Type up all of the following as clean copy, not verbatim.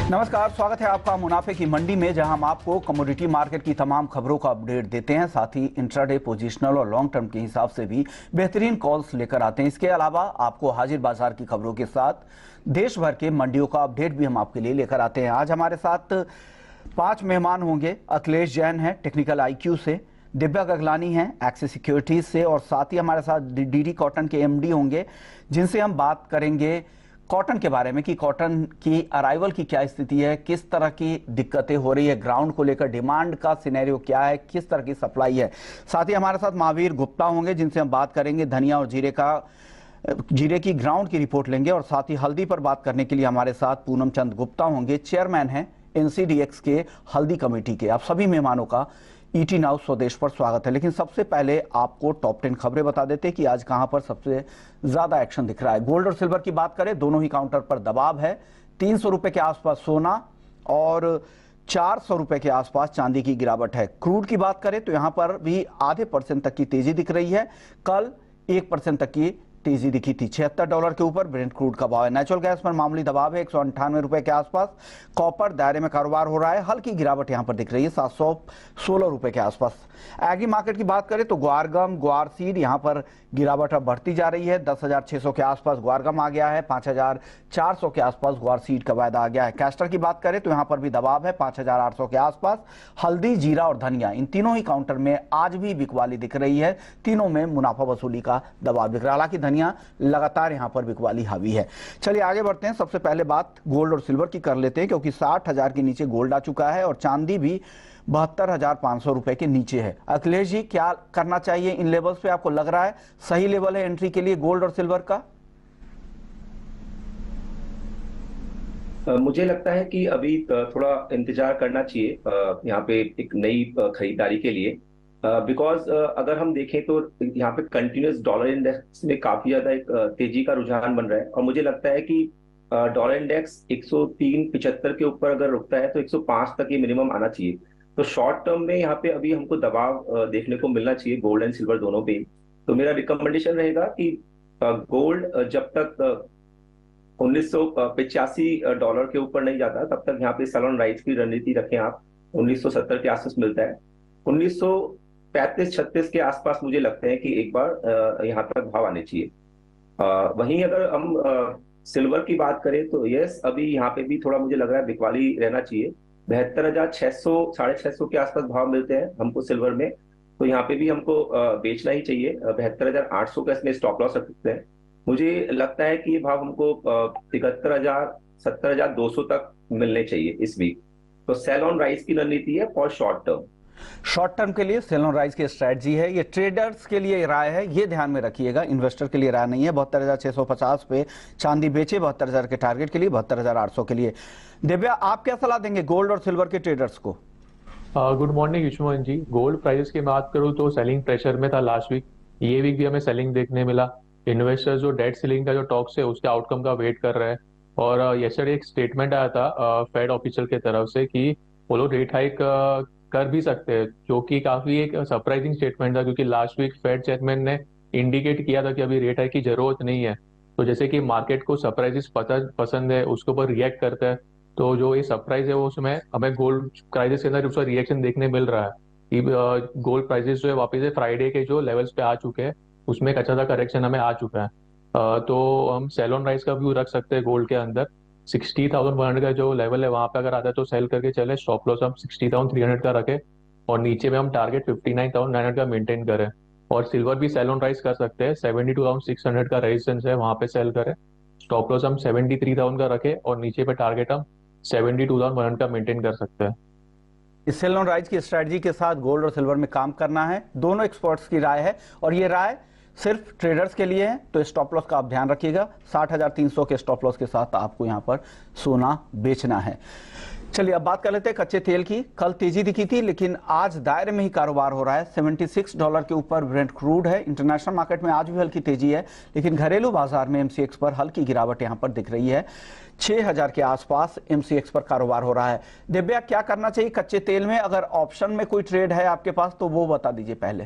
नमस्कार, स्वागत है आपका मुनाफे की मंडी में, जहां हम आपको कमोडिटी मार्केट की तमाम खबरों का अपडेट देते हैं। साथ ही इंट्राडे, पोजिशनल और लॉन्ग टर्म के हिसाब से भी बेहतरीन कॉल्स लेकर आते हैं। इसके अलावा आपको हाजिर बाजार की खबरों के साथ देश भर के मंडियों का अपडेट भी हम आपके लिए लेकर आते हैं। आज हमारे साथ 5 मेहमान होंगे। अखिलेश जैन है टेक्निकल IQ से, दिव्या गगलानी हैं एक्सिस सिक्योरिटीज से, और साथ ही हमारे साथ DD कॉटन के MD होंगे, जिनसे हम बात करेंगे कॉटन के बारे में कि कॉटन की अराइवल की क्या स्थिति है, किस तरह की दिक्कतें हो रही है, ग्राउंड को लेकर डिमांड का सिनेरियो क्या है, किस तरह की सप्लाई है। साथ ही हमारे साथ महावीर गुप्ता होंगे, जिनसे हम बात करेंगे धनिया और जीरे की ग्राउंड की रिपोर्ट लेंगे। और साथ ही हल्दी पर बात करने के लिए हमारे साथ पूनम चंद गुप्ता होंगे, चेयरमैन हैं NCDX के हल्दी कमेटी के। आप सभी मेहमानों का ET नाउ स्वदेश पर स्वागत है। लेकिन सबसे पहले आपको टॉप 10 खबरें बता देते हैं कि आज कहां पर सबसे ज्यादा एक्शन दिख रहा है। गोल्ड और सिल्वर की बात करें, दोनों ही काउंटर पर दबाव है। 300 रुपए के आसपास सोना और 400 रुपए के आसपास चांदी की गिरावट है। क्रूड की बात करें तो यहां पर भी आधे % तक की तेजी दिख रही है। कल 1% तक की तेजी दिखी थी। $76 के ऊपर ब्रेंट क्रूड का भाव है। नेचुरल गैस पर मामूली दबाव है 198 रुपए के आसपास। कॉपर दायरे में कारोबार हो रहा है, हल्की गिरावट यहां पर दिख रही है 716 रुपए के आसपास। एग्री मार्केट की बात करें तो ग्वारगम, ग्वार सीड यहां पर गिरावट अब बढ़ती जा रही है। 10,600 के आसपास ग्वारगम आ गया है, 5,400 के आसपास ग्वार सीड का वायदा आ गया है। कैस्टर की बात करें तो यहां पर भी दबाव है 5,800 के आसपास। हल्दी, जीरा और धनिया, इन तीनों ही काउंटर में आज भी बिकवाली दिख रही है। तीनों में मुनाफा वसूली का दबाव दिख रहा है। हालांकि धनिया लगातार यहां पर बिकवाली हावी है। चलिए आगे बढ़ते हैं। सबसे पहले बात गोल्ड और सिल्वर की कर लेते हैं, क्योंकि 60,000 के नीचे गोल्ड आ चुका है और चांदी भी 72,500 रुपए के नीचे है। अखिलेश जी, क्या करना चाहिए इन लेवल्स पे? आपको लग रहा है सही लेवल है एंट्री के लिए गोल्ड और सिल्वर का? मुझे लगता है कि अभी थोड़ा इंतजार करना चाहिए यहाँ पे एक नई खरीदारी के लिए। बिकॉज अगर हम देखें तो यहाँ पे कंटिन्यूस डॉलर इंडेक्स में काफी ज्यादा एक तेजी का रुझान बन रहा है, और मुझे लगता है कि डॉलर इंडेक्स 103.75 के ऊपर अगर रुकता है तो 105 तक ये मिनिमम आना चाहिए। तो शॉर्ट टर्म में यहाँ पे अभी हमको दबाव देखने को मिलना चाहिए गोल्ड एंड सिल्वर दोनों पे। तो मेरा रिकमेंडेशन रहेगा कि गोल्ड जब तक 1985 के ऊपर नहीं जाता तब तक यहाँ पे सेल ऑन राइज की रणनीति रखें आप। 1970 के आसपास मिलता है। 1935-36 के आसपास मुझे लगता है कि एक बार यहाँ तक भाव आने चाहिए। वहीं अगर हम सिल्वर की बात करें तो यस, अभी यहाँ पे भी थोड़ा मुझे लग रहा है बिकवाली रहना चाहिए। 72,600 650 के आसपास भाव मिलते हैं हमको सिल्वर में। तो यहाँ पे भी हमको बेचना ही चाहिए। 72,800 का इसमें स्टॉप लॉस रख सकते हैं। मुझे लगता है कि ये भाव हमको 73,000 70,200 तक मिलने चाहिए इस वीक। तो सेल ऑन राइज की रणनीति है for short term. Short term के लिए सेल ऑन राइज की स्ट्रेटजी है। ये ट्रेडर्स के लिए राय है, ये ध्यान में रखिएगा, इन्वेस्टर के लिए राय नहीं है। 72,650 पे चांदी बेचे 72,000 के टारगेट के लिए, 72,800 के लिए। दिव्या, आप क्या सलाह देंगे गोल्ड और सिल्वर के ट्रेडर्स को? Good morning Yushman ji. Gold price की बात करूँ तो सेलिंग प्रेशर में था लास्ट वीक। ये वीक भी हमें सेलिंग देखने मिला। इन्वेस्टर्स जो डेट सीलिंग का जो टॉक्स है उसके आउटकम का वेट कर रहे हैं। और यस्टरडे एक स्टेटमेंट आया था फेड ऑफिशियल के तरफ से कि वो लोग रेट हाइक कर भी सकते हैं, जो कि काफी एक सरप्राइजिंग स्टेटमेंट था, क्योंकि लास्ट वीक फेड चेयरमैन ने इंडिकेट किया था कि अभी रेट हाइक की जरूरत नहीं है। तो जैसे कि मार्केट को सरप्राइजेस पसंद है, उसके ऊपर रिएक्ट करता है। तो जो ये सरप्राइज है वो उसमें हमें गोल्ड प्राइजेस के अंदर उसका रिएक्शन देखने मिल रहा है कि गोल्ड प्राइजेस जो है वापस से फ्राइडे के जो लेवल्स पे आ चुके हैं, उसमें एक अच्छा सा करेक्शन हमें आ चुका है। तो हम सेल ऑन राइज का व्यू रख सकते हैं गोल्ड के अंदर। 60,100 का जो लेवल है वहां पे अगर आता है तो सेल करके चले। स्टॉप लॉस हम 60,300 का रखें, और नीचे में हम टारगेट 59,900 का मेंटेन करें। और सिल्वर भी सेल ऑन राइज कर सकते हैं। 72,600 का रेजिस्टेंस है, वहां पे सेल करें। स्टॉप लॉस हम 73,000 का रखें, और नीचे पे टारगेट हम 72,100 का मेंटेन कर सकते हैं। इस सेल ऑन राइज की स्ट्रेटजी के साथ गोल्ड और सिल्वर में काम करना है, दोनों एक्सपर्ट्स की राय है, और ये राय सिर्फ ट्रेडर्स के लिए है। तो स्टॉप लॉस का आप ध्यान रखिएगा, 60,300 के स्टॉप लॉस के साथ आपको यहां पर सोना बेचना है। चलिए अब बात कर लेते हैं कच्चे तेल की। कल तेजी दिखी थी, लेकिन आज दायरे में ही कारोबार हो रहा है। $76 के ऊपर ब्रेंट क्रूड है। इंटरनेशनल मार्केट में आज भी हल्की तेजी है, लेकिन घरेलू बाजार में MCX पर हल्की गिरावट यहां पर दिख रही है। 6,000 के आसपास MCX पर कारोबार हो रहा है। दिव्या, क्या करना चाहिए कच्चे तेल में? अगर ऑप्शन में कोई ट्रेड है आपके पास तो वो बता दीजिए पहले।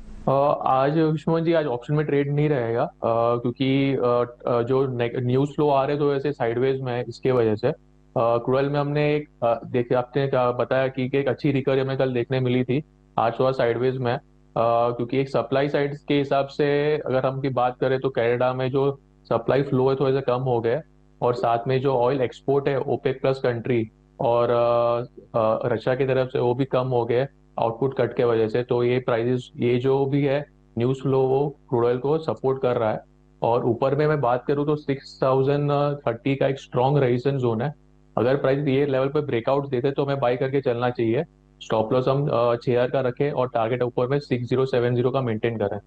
आज विष्णु जी, आज ऑप्शन में ट्रेड नहीं रहेगा, क्योंकि जो न्यूज फ्लो आ रहे हैं तो वैसे साइडवेज में है, इसके वजह से। क्रूड ऑयल में हमने एक देखिए आपने बताया कि एक अच्छी रिकवरी हमें कल देखने मिली थी। आज थोड़ा साइडवेज में क्योंकि एक सप्लाई साइड के हिसाब से अगर हम की बात करें तो कनाडा में जो सप्लाई फ्लो है थोड़े से कम हो गए, और साथ में जो ऑयल एक्सपोर्ट है ओपेक प्लस कंट्री और रशिया की तरफ से वो भी कम हो गए आउटपुट कट के वजह से। तो ये प्राइसेस ये जो भी है न्यूज फ्लो वो क्रूड ऑयल को सपोर्ट कर रहा है। और ऊपर में मैं बात करूँ तो 6030 का एक स्ट्रॉन्ग रेजिस्टेंस जोन है। अगर प्राइस ये लेवल पे ब्रेकआउट देते तो हमें बाई करके चलना चाहिए। स्टॉप लॉस हम 6000 का रखें और टारगेट ऊपर में 6070 का मेंटेन करें।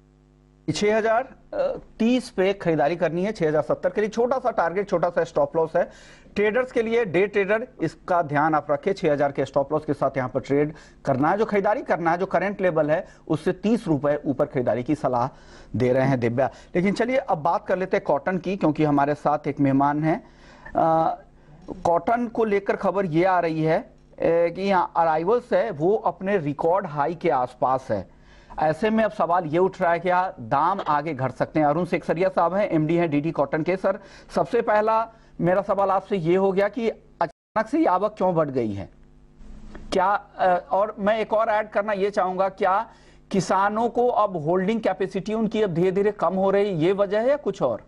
6030 पे खरीदारी करनी है, 6070 के लिए छोटा सा टारगेट, छोटा सा स्टॉप लॉस है ट्रेडर्स के लिए। डे ट्रेडर इसका ध्यान आप रखें, 6000 के स्टॉप लॉस के साथ यहां पर ट्रेड करना है। जो खरीदारी करना है, जो करंट लेवल है उससे 30 रुपए ऊपर खरीदारी की सलाह दे रहे हैं दिव्या। लेकिन चलिए अब बात कर लेते हैं कॉटन की, क्योंकि हमारे साथ एक मेहमान है। कॉटन को लेकर खबर ये आ रही है कि यहाँ अराइवल्स है वो अपने रिकॉर्ड हाई के आसपास है। ऐसे में अब सवाल ये उठ रहा है कि दाम आगे घट सकते हैं। अरुण सेक्सरिया साहब हैं, एमडी हैं डीडी कॉटन के। सर, सबसे पहला मेरा सवाल आपसे ये हो गया कि अचानक से ये आवक क्यों बढ़ गई है क्या? और मैं एक और ऐड करना ये चाहूंगा, क्या किसानों को अब होल्डिंग कैपेसिटी उनकी अब धीरे धीरे कम हो रही, ये वजह है या कुछ और?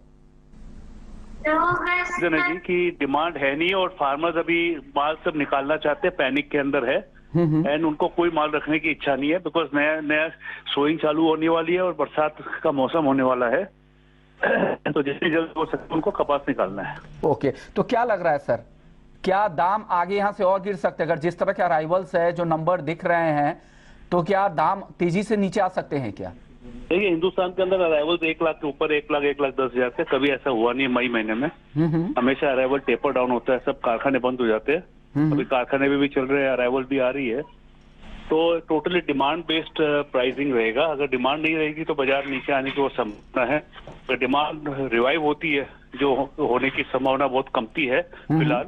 जी कि डिमांड है नहीं और फार्मर्स अभी माल सब निकालना चाहते हैं, पैनिक के अंदर है एंड उनको कोई माल रखने की इच्छा नहीं है बिकॉज नया सोइंग चालू होने वाली है और बरसात का मौसम होने वाला है। तो जितनी जल्द हो सके उनको कपास निकालना है। ओके, तो क्या लग रहा है सर, क्या दाम आगे यहाँ से और गिर सकते हैं? अगर जिस तरह के अराइवल्स है, जो नंबर दिख रहे हैं, तो क्या दाम तेजी से नीचे आ सकते हैं क्या? देखिए, हिंदुस्तान के अंदर अराइवल 1 लाख के ऊपर 1,10,000 से कभी ऐसा हुआ नहीं है। मई महीने में हमेशा अराइवल टेपर डाउन होता है, सब कारखाने बंद हो जाते हैं। अभी कारखाने भी चल रहे हैं, अराइवल भी आ रही है। तो टोटली डिमांड बेस्ड प्राइसिंग रहेगा। अगर डिमांड नहीं रहेगी तो बाजार नीचे आने की वो संभावना है। अगर डिमांड रिवाइव होती है, जो होने की संभावना बहुत कमती है फिलहाल,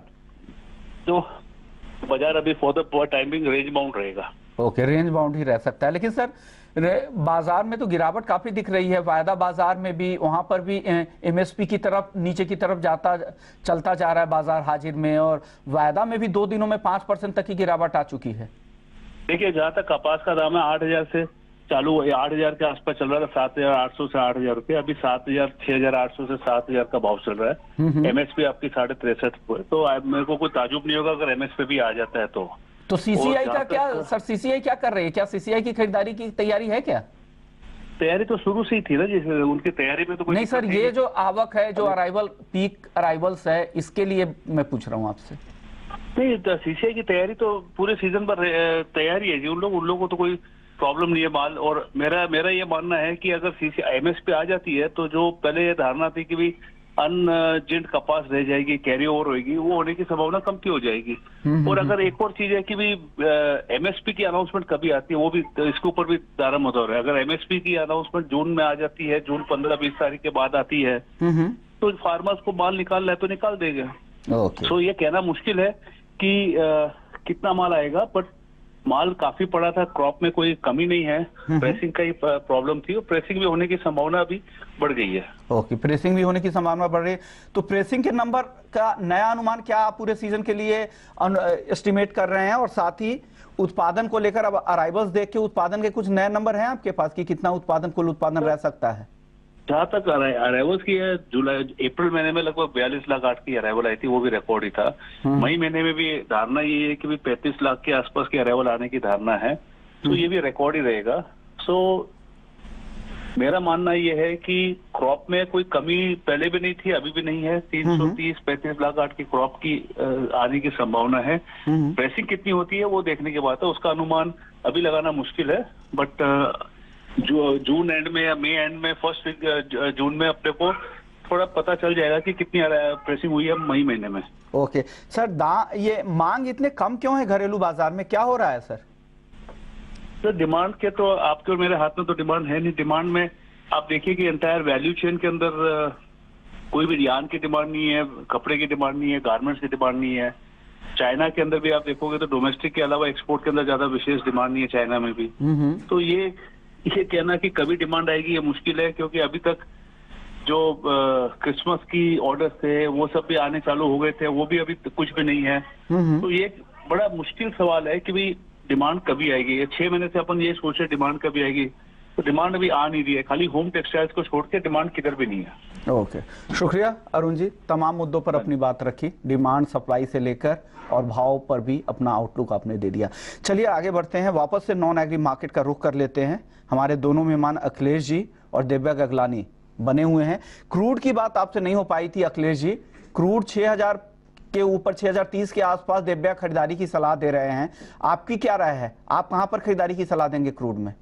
तो बाजार अभी for the timing range bound रहेगा। ओके, रेंज बाउंड ही रह सकता है। लेकिन सर, बाजार में तो गिरावट काफी दिख रही है। वायदा बाजार में भी, वहां पर भी एमएसपी की तरफ, नीचे की तरफ चलता जा रहा है बाजार हाजिर में, और वायदा में भी 2 दिनों में 5% तक की गिरावट आ चुकी है। देखिए, जहां तक कपास का दाम है 8000 से चालू, 8000 के आसपास चल रहा था, 7800 से 8000 रुपये। अभी 6800 से 7000 का भाव चल रहा है। एमएसपी आपकी 63.5। तो मेरे को कोई ताजुब नहीं होगा अगर एमएसपी भी आ जाता है तो सीसीआई का क्या सर, सीसीआई क्या कर रही है? क्या सीसीआई की खरीदारी की तैयारी है क्या? तैयारी तो शुरू से ही थी ना, जैसे उनकी तैयारी में तो कोई नहीं सर, ये जो आवक है, जो अराइवल पीक अराइवल्स है, इसके लिए मैं पूछ रहा हूँ आपसे। नहीं, सीसीआई की तैयारी तो पूरे सीजन पर तैयारी है जी। उन लोगों को तो कोई प्रॉब्लम नहीं है माल। और मेरा ये मानना है कि अगर सीसीआई एमएसपी आ जाती है तो जो पहले ये धारणा थी कि भी अनजिंट कपास रह जाएगी, कैरी ओवर होगी, वो होने की संभावना कमती हो जाएगी। और अगर एक और चीज है कि भी एमएसपी की अनाउंसमेंट कभी आती है, वो भी इसके ऊपर भी दारा मदौर है। अगर एमएसपी की अनाउंसमेंट जून में आ जाती है, जून 15-20 तारीख के बाद आती है, तो फार्मर्स को माल निकालना है तो निकाल देगा। तो ये कहना मुश्किल है कि कितना माल आएगा, बट माल काफी पड़ा था, क्रॉप में कोई कमी नहीं है। प्रेसिंग का ही प्रॉब्लम थी और प्रेसिंग भी होने की संभावना अभी बढ़ गई है। ओके, प्रेसिंग भी होने की संभावना बढ़ रही है। तो प्रेसिंग के नंबर का नया अनुमान क्या आप पूरे सीजन के लिए एस्टिमेट कर रहे हैं? और साथ ही उत्पादन को लेकर अब अराइवल्स देख के उत्पादन के कुछ नए नंबर हैं आपके पास कि कितना उत्पादन, कुल उत्पादन रह सकता है? जहां तक अराइवल्स की है, अप्रैल महीने में लगभग 42 लाख 8 की अराइवल आई थी, वो भी रिकॉर्ड ही था। मई महीने में भी धारणा ये है कि भी 35 लाख के आसपास की अराइवल आने की धारणा है, तो ये भी रिकॉर्ड ही रहेगा। सो मेरा मानना ये है कि क्रॉप में कोई कमी पहले भी नहीं थी, अभी भी नहीं है। 330-35 लाख 8 की क्रॉप की आने की संभावना है। प्रेसिंग कितनी होती है वो देखने के बाद है, उसका अनुमान अभी लगाना मुश्किल है। बट जो जून एंड में या मई एंड में, फर्स्ट वीक जून में अपने को थोड़ा पता चल जाएगा कि कितनी प्रेसिंग हुई है मई महीने में। ओके सर, ये मांग इतने कम क्यों है घरेलू बाजार में, क्या हो रहा है सर? तो डिमांड के तो आपके और मेरे हाथ में तो डिमांड है नहीं। डिमांड में आप देखिए कि एंटायर वैल्यू चेन के अंदर कोई भी यार्न की डिमांड नहीं है, कपड़े की डिमांड नहीं है, गारमेंट्स की डिमांड नहीं है। चाइना के अंदर भी आप देखोगे तो डोमेस्टिक के अलावा एक्सपोर्ट के अंदर ज्यादा विशेष डिमांड नहीं है चाइना में भी। तो ये कहना कि कभी डिमांड आएगी ये मुश्किल है, क्योंकि अभी तक जो क्रिसमस की ऑर्डर थे वो सब भी आने चालू हो गए थे, वो भी अभी कुछ भी नहीं है। तो ये एक बड़ा मुश्किल सवाल है कि भाई डिमांड कभी आएगी। ये 6 महीने से अपन ये सोच रहे डिमांड कभी आएगी, तो डिमांड अभी आ नहीं रही है। खाली होम टेक्सटाइल्स को छोड़ के डिमांड किधर भी नहीं है। ओके, शुक्रिया अरुण जी, तमाम मुद्दों पर अपनी बात रखी, डिमांड सप्लाई से लेकर और भाव पर भी अपना आउटलुक आपने दे दिया। चलिए आगे बढ़ते हैं, वापस से नॉन एग्री मार्केट का रुख कर लेते हैं। हमारे दोनों मेहमान अखिलेश जी और दिव्या गगलानी बने हुए हैं। क्रूड की बात आपसे नहीं हो पाई थी अखिलेश जी, क्रूड 6000 के ऊपर 6030 के आसपास दिव्या खरीदारी की सलाह दे रहे हैं, आपकी क्या राय है? आप कहां पर खरीदारी की सलाह देंगे क्रूड में?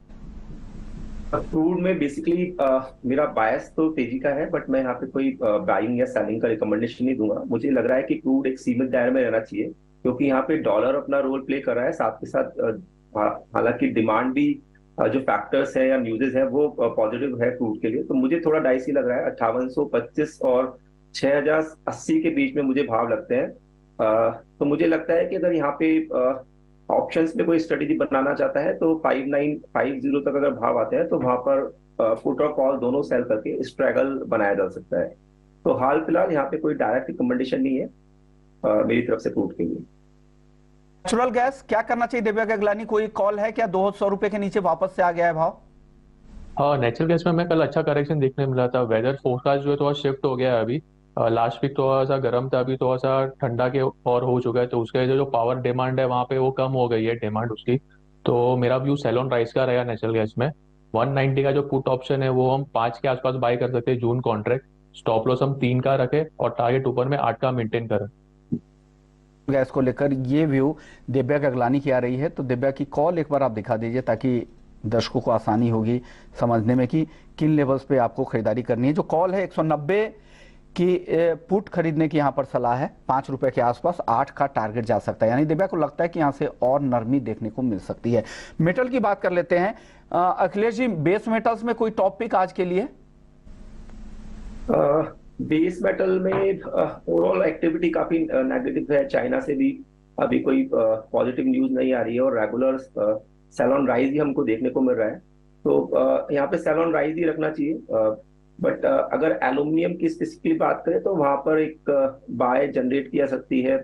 क्रूड में बेसिकली मेरा बायस तो तेजी का है, बट मैं यहाँ पे कोई बाइंग या सेलिंग का रिकमेंडेशन नहीं दूंगा। मुझे लग रहा है कि क्रूड एक सीमित दायरे में रहना चाहिए, क्योंकि यहाँ पे डॉलर अपना रोल प्ले कर रहा है, साथ के साथ हालांकि डिमांड भी जो फैक्टर्स है या न्यूज़ेस है वो पॉजिटिव है क्रूड के लिए। तो मुझे थोड़ा डाइसी लग रहा है। 5825 और 6080 के बीच में मुझे भाव लगते हैं। तो मुझे लगता है कि अगर यहाँ पे ऑप्शंस में कोई स्ट्रेटेजी बनाना चाहता है तो 5950 तक अगर भाव आते हैं तो वहां पर पुट और कॉल दोनों सेल करके स्ट्रगल बनाया जा सकता है। तो हाल फिलहाल यहाँ पे कोई डायरेक्ट रिकमेंडेशन नहीं है मेरी तरफ से क्रूड के लिए। नेचुरल गैस क्या करना चाहिए दिव्या गगलानी, कोई कॉल है क्या? 200 रुपए के नीचे वापस से आ गया है भाव। हाँ, नेचुरल गैस में हमें कल अच्छा करेक्शन देखने मिला था। वेदर फोरकास्ट जो है थोड़ा शिफ्ट हो गया है अभी। लास्ट वीक थोड़ा सा गर्म था, अभी थोड़ा सा ठंडा के और हो चुका है, तो उसके वजह से जो पावर डिमांड है वहाँ पे वो कम हो गई है डिमांड उसकी। तो मेरा व्यू सेल ऑन राइस का रहेगा नेचुरल गैस में। 190 का जो पुट ऑप्शन है वो हम 5 के आसपास बाय कर सकते हैं जून कॉन्ट्रैक्ट। स्टॉप लॉस हम 3 का रखें और टारगेट ऊपर में 8 का मेंटेन करें। गैस को लेकर ये व्यू दिव्या गगलानी की आ रही है, तो दिव्या की कॉल एक बार आप दिखा दीजिए ताकि दर्शकों को आसानी होगी समझने में कि किन लेवल्स पे आपको खरीदारी करनी है। जो कॉल है 190 की पुट खरीदने की यहाँ पर सलाह है, 5 रुपए के आसपास 8 का टारगेट जा सकता है, यानी दिव्या को लगता है कि यहाँ से और नरमी देखने को मिल सकती है। मेटल की बात कर लेते हैं अखिलेश जी, बेस मेटल्स में कोई टॉपिक आज के लिए? बेस मेटल में ओवरऑल एक्टिविटी काफी नेगेटिव है। चाइना से भी अभी कोई पॉजिटिव न्यूज नहीं आ रही है और रेगुलर सेल ऑन राइज ही हमको देखने को मिल रहा है। तो यहाँ पे सेल ऑन राइज ही रखना चाहिए। बट अगर एल्यूमिनियम की स्पेसिफिकली बात करें तो वहां पर एक बाय जनरेट की जा सकती है।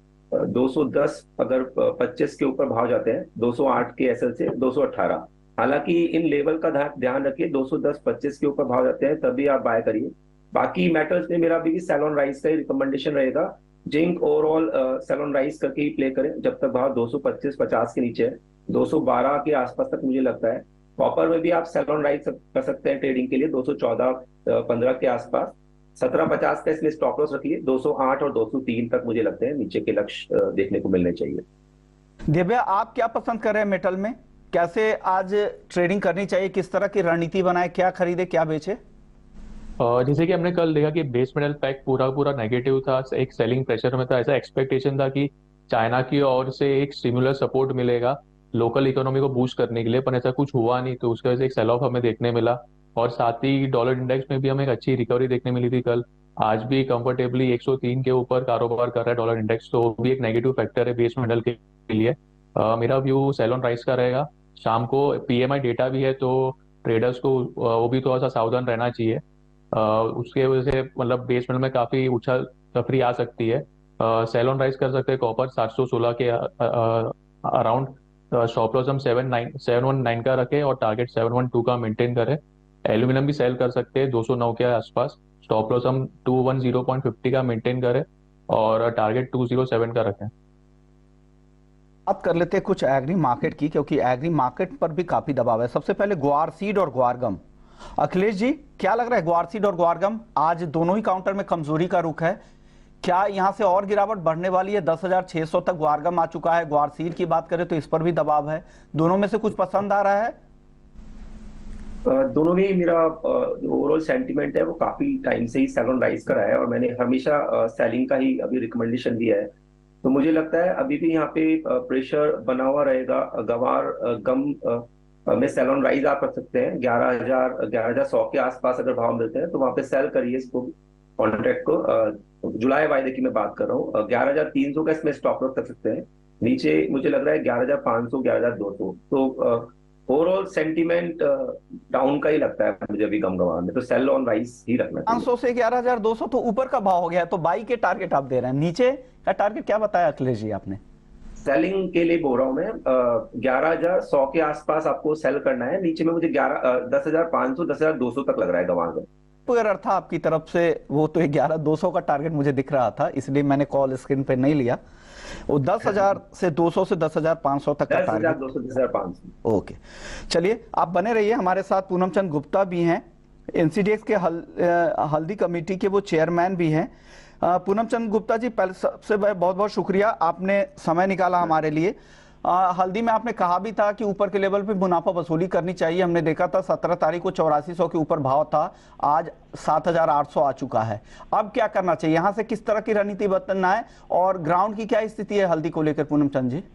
210 अगर 25 के ऊपर भाव जाते हैं, 208 के एसएल से 218। हालांकि इन लेवल का ध्यान रखिए, 210 25 के ऊपर भाव जाते हैं तभी आप बाय करिए। बाकी मेटल्स में मेरा भी सेल ऑन राइज का ही रिकमेंडेशन रहेगा। Zinc overall sell on rise करके ही प्ले करें जब तक भाव 225-50 के नीचे है। 212 के आसपास तक मुझे लगता है। कॉपर में भी आप सेल ऑन राइज कर सकते हैं ट्रेडिंग के लिए 214-15 के आसपास। 1750 का इसमें स्टॉप लॉस रखिए। 208 और 203 तक मुझे लगते हैं नीचे के लक्ष्य देखने को मिलने चाहिए। दिव्या, आप क्या पसंद कर रहे हैं मेटल में? कैसे आज ट्रेडिंग करनी चाहिए, किस तरह की रणनीति बनाए, क्या खरीदे क्या बेचे? जैसे कि हमने कल देखा कि बेस मेटल पैक पूरा पूरा नेगेटिव था, एक सेलिंग प्रेशर में था। ऐसा एक्सपेक्टेशन था कि चाइना की ओर से एक स्टिमुलर सपोर्ट मिलेगा लोकल इकोनॉमी को बूस्ट करने के लिए, पर ऐसा कुछ हुआ नहीं, तो उसकी वजह से एक सेल ऑफ हमें देखने मिला। और साथ ही डॉलर इंडेक्स में भी हमें एक अच्छी रिकवरी देखने मिली थी कल। आज भी कंफर्टेबली 103 के ऊपर कारोबार कर रहा है डॉलर इंडेक्स, तो वो भी एक नेगेटिव फैक्टर है बेस मेटल के लिए। मेरा व्यू सेल ऑन राइस का रहेगा। शाम को पीएमआई डेटा भी है, तो ट्रेडर्स को वो भी थोड़ा सा सावधान रहना चाहिए। उसके वजह से मतलब बेस मेटल में काफी उछाल तफरी आ सकती है। सेल ऑन राइज कर सकते हैं कॉपर 716 के अराउंड। स्टॉप लॉस हम 719 का रखें और टारगेट 712 का मेंटेन करें। एल्यूमिनियम भी सेल कर सकते हैं 209 के आसपास। स्टॉप लॉस हम 210.50 का मेंटेन करें और टारगेट 207 का रखें। बात कर लेते हैं कुछ एग्री मार्केट की, क्योंकि एग्री मार्केट पर भी काफी दबाव है। सबसे पहले ग्वार सीड और ग्वार गम। अखिलेश जी, क्या लग रहा है ग्वार सीड और ग्वार गम आज दोनों ही काउंटर में कमजोरी का रुख है, क्या यहां से और गिरावट बढ़ने वाली है? 10,600 तक ग्वार गम आ चुका है, ग्वार सीड की बात करें तो इस पर भी दबाव है। दोनों में से कुछ पसंद आ रहा है? दोनों में मेरा ओवरऑल सेंटीमेंट है वो काफी टाइम से ही सेल ऑन राइज करा है और मैंने हमेशा सेलिंग का ही अभी रिकमेंडेशन दिया है। तो मुझे लगता है अभी भी यहाँ पे प्रेशर बना हुआ रहेगा। गवार गम में सेल ऑन राइज आप रख सकते हैं। 11,100 के आसपास अगर भाव मिलते हैं तो वहां पे सेल करिए इसको, कॉन्ट्रैक्ट को। जुलाई वायदे की मैं बात कर रहा हूँ। 11,300 का इसमें स्टॉप लॉस कर सकते हैं। नीचे मुझे लग रहा है 11,500, 11,200। तो ओवरऑल सेंटीमेंट डाउन का ही लगता है मुझे अभी गम में, तो सेल ऑन राइस ही रखना चाहिए। 500 से 11,200 तो ऊपर का भाव हो गया, तो बाई के टारगेट आप दे रहे हैं, नीचे का टारगेट क्या बताया अखिलेश जी आपने? सेलिंग के लिए बोल रहा हूं मैं, 11,100 के आसपास आपको सेल करना है, नीचे में मुझे 10,500 10,200 तक लग रहा है गंवार में। एरर था आपकी तरफ से, वो तो 11,200 का टारगेट मुझे दिख रहा था, इसलिए मैंने कॉल स्क्रीन पे नहीं लिया। वो 10,000 से 200 से 10,500 तक का टारगेट। 10,200 10,500। ओके, चलिए आप बने रहिए। हमारे साथ पूनम चंद गुप्ता भी हैं, एनसीडीएक्स के हल्दी कमेटी के वो चेयरमैन भी हैं। पूनम चंद गुप्ता जी, पहले सबसे बहुत बहुत शुक्रिया, आपने समय निकाला हमारे लिए। हल्दी में आपने कहा भी था कि ऊपर के लेवल पे मुनाफा वसूली करनी चाहिए। हमने देखा था 17 तारीख को 8400 के ऊपर भाव था, आज 7,800 आ चुका है। अब क्या करना चाहिए, यहाँ से किस तरह की रणनीति बदलना है, और ग्राउंड की क्या स्थिति है हल्दी को लेकर पूनम चंद जी?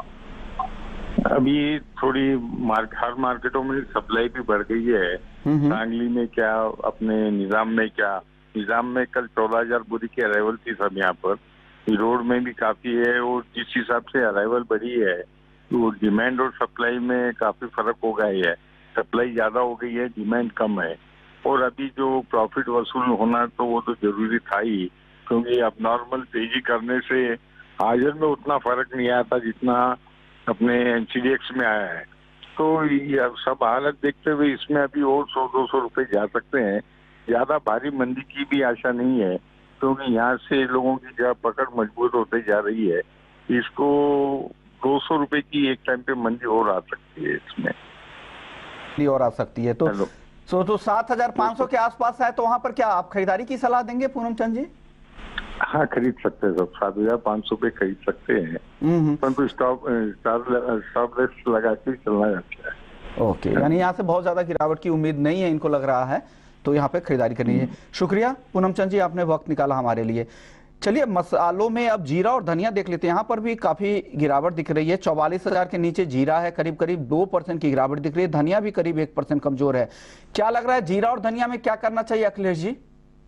अभी थोड़ी हर मार्केटों में सप्लाई भी बढ़ गई है। सांगली में क्या, अपने निजाम में क्या, निजाम में कल 14,000 बोरी की अराइवल थी सब यहाँ पर, रोड में भी काफी है, और जिस हिसाब से अराइवल बढ़ी है तो डिमांड और सप्लाई में काफी फर्क हो गया है। सप्लाई ज्यादा हो गई है, डिमांड कम है, और अभी जो प्रॉफिट वसूल होना तो वो तो जरूरी था ही, क्योंकि अब नॉर्मल तेजी करने से हाजिर में उतना फर्क नहीं आया था जितना अपने एनसीडीएक्स में आया है। तो ये सब हालत देखते हुए इसमें अभी और 100-200 रुपए जा सकते हैं। ज्यादा भारी मंदी की भी आशा नहीं है, क्योंकि यहाँ से लोगों की जब पकड़ मजबूत होते जा रही है, इसको 200 रुपए की एक टाइम पे मंदी और आ सकती है, इसमें और आ सकती है। तो 7,500 के आसपास है, तो वहां पर क्या आप खरीदारी की सलाह देंगे पूनम चंद जी? हाँ, खरीद सकते हैं, सब 7,500 पे खरीद सकते हैं, परंतु स्टॉप लॉस लगा के चलना जाता है। ओके, यानी यहाँ से बहुत ज्यादा गिरावट की उम्मीद नहीं है इनको लग रहा है, तो यहाँ पे खरीदारी करनी है। शुक्रिया पूनम चंद जी, आपने वक्त निकाला हमारे लिए। चलिए मसालों में अब जीरा और धनिया देख लेते हैं। यहाँ पर भी काफी गिरावट दिख रही है, 44,000 के नीचे जीरा है, करीब करीब 2% की गिरावट दिख रही है। धनिया भी करीब 1% कमजोर है। क्या लग रहा है जीरा और धनिया में क्या करना चाहिए अखिलेश जी?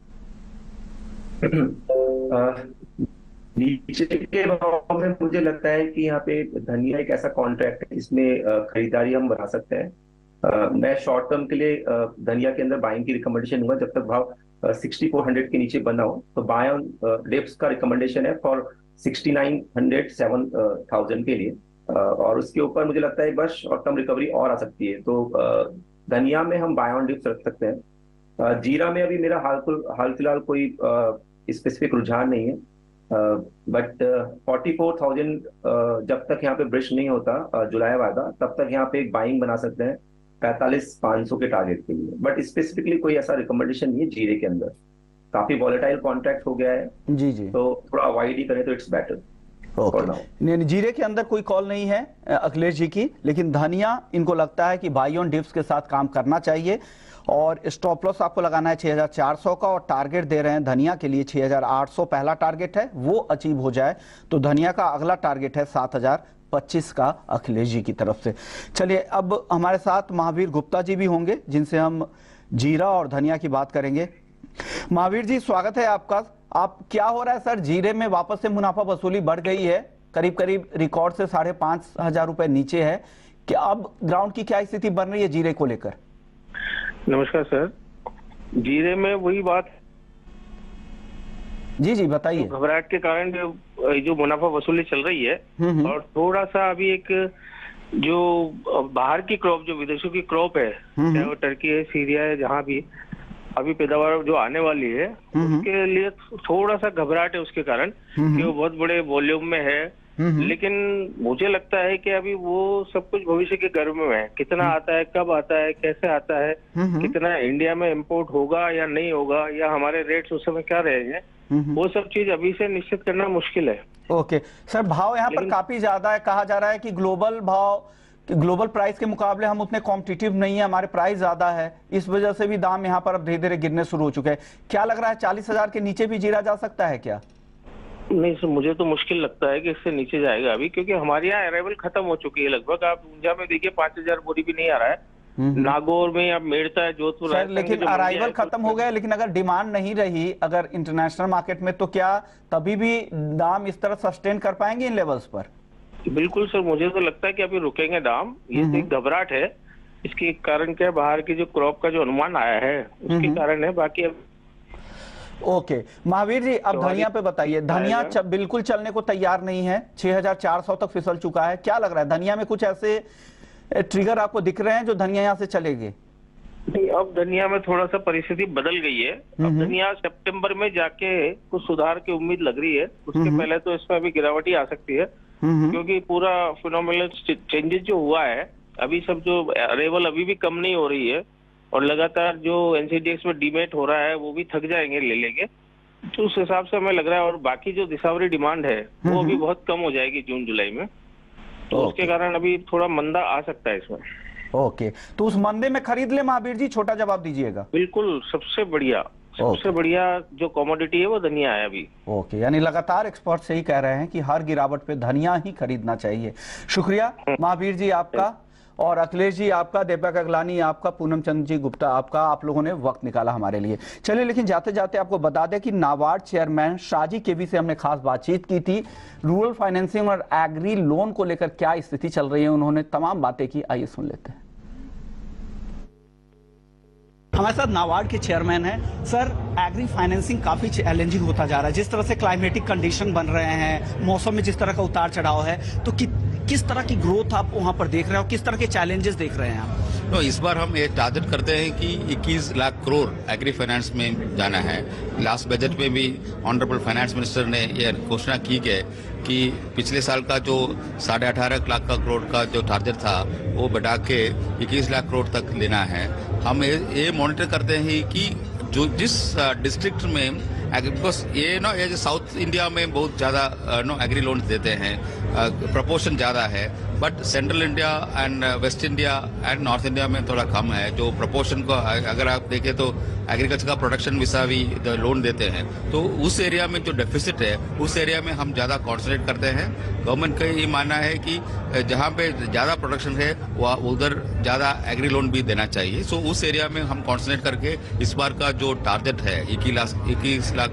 नीचे के भाव में मुझे लगता है कि यहाँ पे धनिया एक ऐसा कॉन्ट्रैक्ट है जिसमें खरीदारी हम बढ़ा सकते हैं। मैं शॉर्ट टर्म के लिए धनिया के अंदर बाइंग की रिकमेंडेशन दूंगा जब तक भाव 6400 के नीचे बना हो। तो बाय ऑन डिप्स का रिकमेंडेशन है फॉर 6900 7,000 के लिए, और उसके ऊपर मुझे लगता है बस शॉर्ट टर्म रिकवरी और आ सकती है। तो धनिया में हम बाय ऑन डिप्स रख सकते हैं। जीरा में अभी मेरा हाल फिलहाल कोई स्पेसिफिक रुझान नहीं है, बट 44,000 जब तक यहाँ पे ब्रिज नहीं होता जुलाई वादा, तब तक यहाँ पे एक बाइंग बना सकते हैं 45,500 के टारगेट के लिए। बट स्पेसिफिकली कोई ऐसा रिकमेंडेशन नहीं है जीरे के अंदर, काफी वॉलेटाइल कॉन्ट्रैक्ट हो गया है जी जी, तो थोड़ा अवॉइड ही करें तो इट्स बेटर। नहीं, जीरे के अंदर कोई कॉल नहीं है अखिलेश जी की, लेकिन धनिया इनको लगता है कि बाई ऑन डिप्स के साथ काम करना चाहिए, और स्टॉप लॉस आपको लगाना है 6,400 का, और टारगेट दे रहे हैं धनिया के लिए 6,800 पहला टारगेट है, वो अचीव हो जाए तो धनिया का अगला टारगेट है 7,025 का अखिलेश जी की तरफ से। चलिए अब हमारे साथ महावीर गुप्ता जी भी होंगे जिनसे हम जीरा और धनिया की बात करेंगे। महावीर जी, स्वागत है आपका। आप क्या हो रहा है सर, जीरे में वापस से मुनाफा वसूली बढ़ गई है, करीब करीब रिकॉर्ड से 5,500 रुपए नीचे है, कि अब ग्राउंड की क्या स्थिति बन रही है जीरे को लेकर? नमस्कार सर, जीरे में वही बात जी जी बताइए। तो घबराहट के कारण जो मुनाफा वसूली चल रही है, और थोड़ा सा अभी एक जो बाहर की क्रॉप, जो विदेशों की क्रॉप है, चाहे वो टर्की है, सीरिया है, जहाँ भी अभी पैदावार जो आने वाली है, उसके लिए थोड़ा सा घबराहट है उसके कारण, कि वो बहुत बड़े वॉल्यूम में है। लेकिन मुझे लगता है कि अभी वो सब कुछ भविष्य के गर्भ में है। कितना आता है, कब आता है, कैसे आता है, कितना इंडिया में इंपोर्ट होगा या नहीं होगा, या हमारे रेट्स उस समय क्या रहेंगे, वो सब चीज अभी से निश्चित करना मुश्किल है। ओके सर, भाव यहाँ पर काफी ज्यादा है, कहा जा रहा है कि ग्लोबल प्राइस के मुकाबले हम उतने कॉम्पिटिटिव नहीं है, हमारे प्राइस ज्यादा है, इस वजह से भी दाम यहाँ पर अब धीरे धीरे गिरने शुरू हो चुके हैं। क्या लग रहा है 40,000 के नीचे भी जीरा जा सकता है क्या? नहीं सर, मुझे तो मुश्किल लगता है कि इससे नीचे जाएगा अभी, क्योंकि हमारे यहाँ अराइवल खत्म हो चुकी है लगभग। आप ऊंझा में देखिए 5,000 बोरी भी नहीं आ रहा है, नागौर में अब मेड़ता है, जोधपुर सर, लेकिन अराइवल खत्म हो गया, लेकिन अगर डिमांड नहीं रही अगर इंटरनेशनल मार्केट में, तो क्या तभी भी दाम इस तरह सस्टेन कर पाएंगे इन लेवल्स पर? बिल्कुल सर, मुझे तो लगता है कि अभी रुकेंगे दाम। ये तो एक घबराहट है। इसके कारण क्या है, बाहर की जो क्रॉप का जो अनुमान आया है उसके कारण है, बाकी अब ओके महावीर जी, अब धनिया पे बताइए। धनिया बिल्कुल चलने को तैयार नहीं है, 6400 तक फिसल चुका है। क्या लग रहा है धनिया में कुछ ऐसे ट्रिगर आपको दिख रहे हैं जो धनिया यहाँ से चलेगी? नहीं, अब धनिया में थोड़ा सा परिस्थिति बदल गई है। अब धनिया सितंबर में जाके कुछ सुधार की उम्मीद लग रही है। उसके पहले तो इसमें अभी गिरावट ही आ सकती है, क्योंकि पूरा फिनोमिनल चेंजेस जो हुआ है, अभी सब जो अरेवल अभी भी कम नहीं हो रही है, और लगातार जो एनसीडीएक्स में डीमेट हो रहा है वो भी थक जाएंगे ले लेंगे। तो उस हिसाब से हमें लग रहा है, और बाकी जो दिसावरी डिमांड है वो अभी बहुत कम हो जाएगी जून जुलाई में, तो उसके कारण अभी थोड़ा मंदा आ सकता है इसमें। ओके, तो उस मंदे में खरीद ले महावीर जी, छोटा जवाब दीजिएगा। बिल्कुल, सबसे बढ़िया जो कमोडिटी है वो धनिया है अभी। ओके, यानी लगातार एक्सपर्ट से ही कह रहे हैं कि हर गिरावट पे धनिया ही खरीदना चाहिए। शुक्रिया महावीर जी आपका, और अखिलेश जी आपका, दीपक अगलानी आपका, पूनम चंद्र जी गुप्ता आपका, आप लोगों ने वक्त निकाला हमारे लिए। चलिए, लेकिन जाते जाते आपको बता दें कि नाबार्ड चेयरमैन शाजी केवी से हमने खास बातचीत की थी। रूरल फाइनेंसिंग और एग्री लोन को लेकर क्या स्थिति चल रही है, उन्होंने तमाम बातें की। आइए सुन लेते हैं। हमारे साथ नाबार्ड के चेयरमैन हैं। सर, एग्री फाइनेंसिंग काफी चैलेंजिंग होता जा रहा है, जिस तरह से क्लाइमेटिक कंडीशन बन रहे हैं, मौसम में जिस तरह का उतार चढ़ाव है, तो किस तरह की ग्रोथ आप वहां पर देख रहे हो, किस तरह के चैलेंजेस देख रहे हैं आप? तो इस बार हम ये टारगेट करते हैं कि 21 लाख करोड़ एग्री फाइनेंस में जाना है। लास्ट बजट में भी ऑनरेबल फाइनेंस मिनिस्टर ने यह घोषणा की है कि पिछले साल का जो 18.5 लाख करोड़ का जो टारगेट था वो बढ़ा के 21 लाख करोड़ तक लेना है। हम ये मॉनिटर करते हैं कि जो जिस डिस्ट्रिक्ट में, बिकॉज ये जो साउथ इंडिया में बहुत ज्यादा एग्री लोन देते हैं, प्रपोर्शन ज्यादा है, but central India and west India and north India में थोड़ा कम है जो प्रपोर्शन को। अगर आप देखें तो एग्रीकल्चर का प्रोडक्शन विसा भी लोन देते हैं, तो उस एरिया में जो डेफिसिट है उस एरिया में हम ज्यादा कॉन्सेंट्रेट करते हैं। गवर्नमेंट का ये मानना है कि जहां पे ज्यादा प्रोडक्शन है वह उधर ज्यादा एग्री लोन भी देना चाहिए। सो उस एरिया में हम कॉन्सेंट्रेट करके इस बार का जो टारगेट है 21 लाख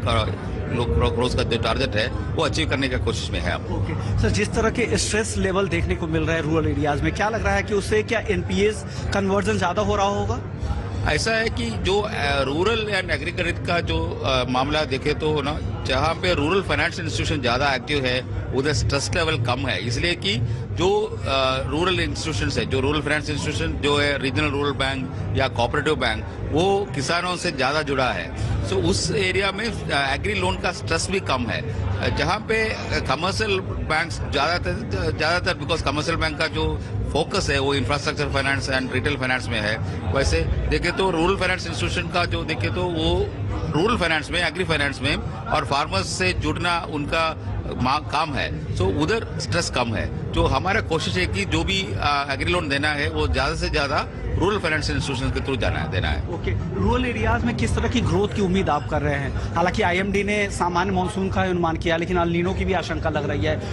करोड़ का जो टारगेट है वो अचीव करने की कोशिश में है। ओके सर, जिस तरह के स्ट्रेस लेवल देखने को मिल रहा है रूरल एरियाज में, क्या लग रहा है कि उससे क्या एनपीएस कन्वर्जन ज्यादा हो रहा होगा? ऐसा है कि जो रूरल एंड एग्रीकल्चर का जो मामला देखे तो ना, जहाँ पे रूरल फाइनेंस इंस्टीट्यूशन ज्यादा एक्टिव है उधर स्ट्रेस लेवल कम है, इसलिए कि जो रूरल इंस्टीट्यूशन है, जो रूरल फाइनेंस इंस्टीट्यूशन जो है रीजनल रूरल बैंक या कोऑपरेटिव बैंक, वो किसानों से ज्यादा जुड़ा है। सो उस एरिया में एग्री लोन का स्ट्रेस भी कम है। जहाँ पे कमर्शियल बैंक ज्यादातर बिकॉज कमर्शियल बैंक का जो फोकस है वो infrastructure finance and retail finance में है, वैसे देखे तो रूरल फाइनेंस इंस्टीट्यूशन का जो देखे तो वो रूरल फाइनेंस में, एग्री फाइनेंस में और फार्मर्स से जुड़ना उनका काम है। सो उधर स्ट्रेस कम है। जो हमारा कोशिश है कि जो भी एग्री लोन देना है वो ज्यादा से ज्यादा रूरल फाइनेंस इंस्टीट्यूशन के थ्रू देना है। ओके, रूरल एरियाज में किस तरह की ग्रोथ की उम्मीद आप कर रहे हैं? हालांकि आईएमडी ने सामान्य मानसून का अनुमान किया, लेकिन अल नीनो की भी आशंका लग रही है।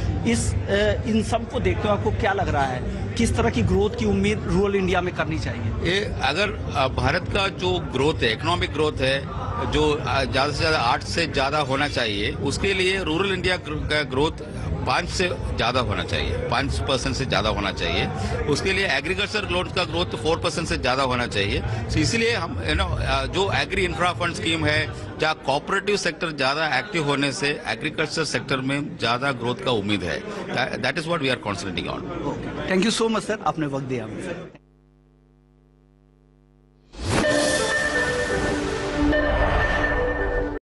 इन सब को देखते हुए आपको क्या लग रहा है, किस तरह की ग्रोथ की उम्मीद रूरल इंडिया में करनी चाहिए? ये अगर भारत का जो ग्रोथ है, इकोनॉमिक ग्रोथ है, जो ज्यादा से ज्यादा 8 से ज्यादा होना चाहिए, उसके लिए रूरल इंडिया का ग्रोथ 5 से ज्यादा होना चाहिए, 5% से ज्यादा होना चाहिए। उसके लिए एग्रीकल्चर लोन का ग्रोथ 4% से ज्यादा होना चाहिए। तो इसलिए हम जो एग्री इंफ्रा फंड स्कीम है, जहाँ कोऑपरेटिव सेक्टर ज्यादा एक्टिव होने से एग्रीकल्चर सेक्टर में ज्यादा ग्रोथ का उम्मीद है। That is what we are concentrating on. Thank you so much sir, आपने वक्त दिया।